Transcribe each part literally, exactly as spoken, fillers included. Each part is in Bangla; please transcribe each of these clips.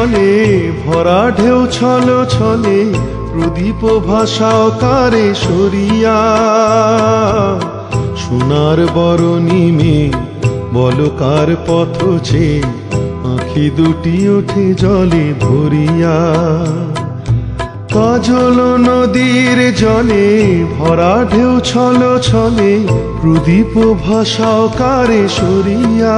জলে ভরা ঢেউ ছল ছলে প্রদীপ ভাষা কারে সরিয়া সোনার বরণী মে বলো কার পথ ছে আঁখি দুটি ওঠে জলে ভরিয়া কাজল নদীর জলে ভরা ঢেউ ছল ছলে প্রদীপ ভাষা কারে সরিয়া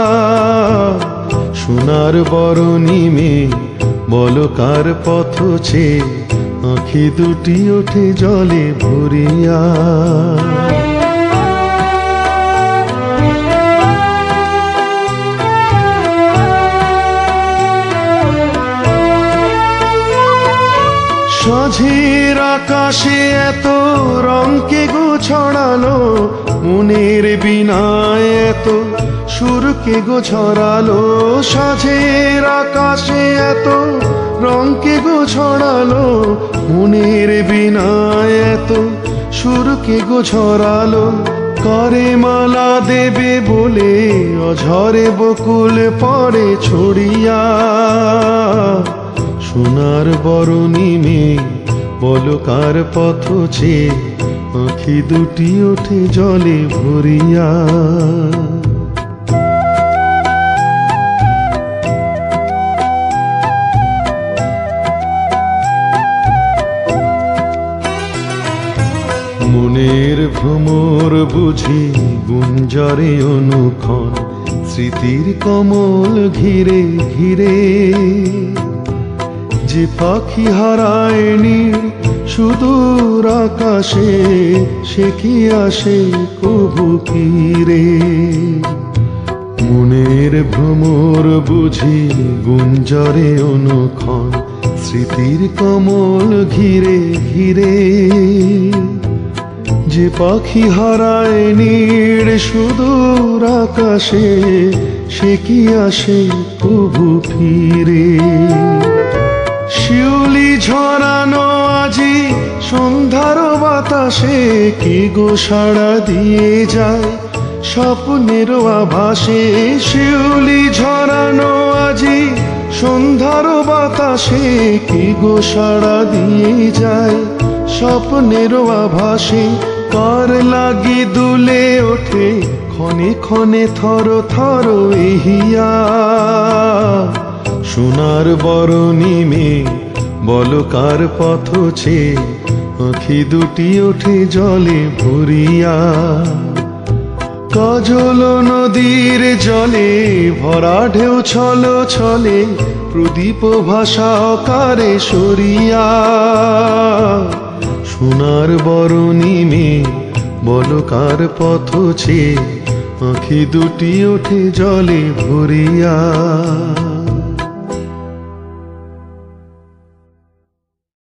সোনার বরণী মে বলো কার পথ ছে আঁখি দুটি ওঠে জলে ভরিয়া সাঁঝের আকাশে এত রঙকে গো ছড়ালো মনের বিনায় এত সুরকে গো ছড়ালো সাঁঝের আকাশে এত রঙকে গো ছড়ালো মনের বিনায় এত সুরকে গো ছড়ালো করে মালা দেবে বলে অঝরে বকুল পড়ে ছড়িয়া সোনার বরণী মে বলো কার পথ ছে আঁখি দুটি ওঠে জলে ভরিয়া মনের ভ্রমর বুঝি গুঞ্জরে অনুক্ষণ স্মৃতির কমল ঘিরে ঘিরে যে পাখি হারায় নীড় সুদূর আকাশে সে কি আসে কবু ফিরে মনের ভ্রমর বুঝি গুঞ্জরে অনুক্ষণ স্মৃতির কমল ঘিরে ঘিরে যে পাখি হারায় নীড় সুদূর আকাশে সে কি আসে কবু ফিরে শিউলি ঝরানো আজি সন্ধ্যার বাতাসে কি গো সাড়া দিয়ে যায় স্বপ্নের আভাসে শিউলি ঝরানো আজি সন্ধ্যার বাতাসে কি গো সাড়া দিয়ে যায় স্বপ্নের আভাসে কার লাগি দুলে ওঠে ক্ষণে ক্ষণে থর থর এহিয়া সোনার বরণী মে বলো কার পথ ছে আঁখি দুটি ওঠে জলে ভরিয়া কাজল নদীর জলে ভরা ঢেউ ছল ছলে প্রদীপ ভাষা কারে সরিয়া সোনার বরণী মে বলো কার পথ ছে আঁখি দুটি ওঠে জলে ভরিয়া।